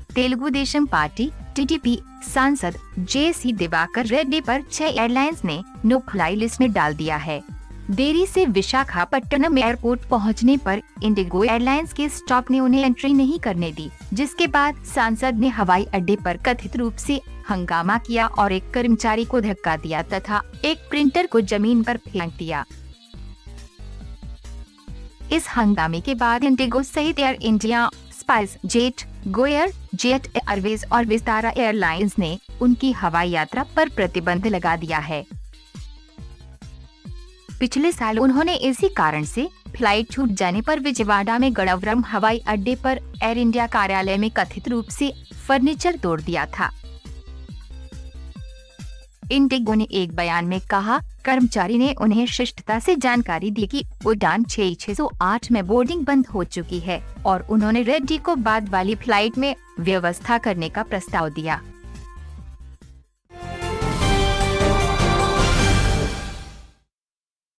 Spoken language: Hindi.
तेलुगु देशम पार्टी TDP सांसद JC दिवाकर रेड्डी पर 6 एयरलाइंस ने नो फ्लाई लिस्ट में डाल दिया है। देरी से विशाखापट्टनम एयरपोर्ट पहुंचने पर इंडिगो एयरलाइंस के स्टॉप ने उन्हें एंट्री नहीं करने दी, जिसके बाद सांसद ने हवाई अड्डे पर कथित रूप से हंगामा किया और एक कर्मचारी को धक्का दिया तथा एक प्रिंटर को जमीन पर फेंक दिया। इस हंगामे के बाद इंडिगो सहित Air India, SpiceJet, GoAir Jet Airways और विस्तारा एयरलाइंस ने उनकी हवाई यात्रा पर प्रतिबंध लगा दिया है। पिछले साल उन्होंने इसी कारण से फ्लाइट छूट जाने पर विजयवाड़ा में गणवरम हवाई अड्डे पर एयर इंडिया कार्यालय में कथित रूप से फर्नीचर तोड़ दिया था। इंडिगो ने एक बयान में कहा, कर्मचारी ने उन्हें शिष्टता से जानकारी दी कि उड़ान 608 में बोर्डिंग बंद हो चुकी है और उन्होंने रेड्डी को बाद वाली फ्लाइट में व्यवस्था करने का प्रस्ताव दिया।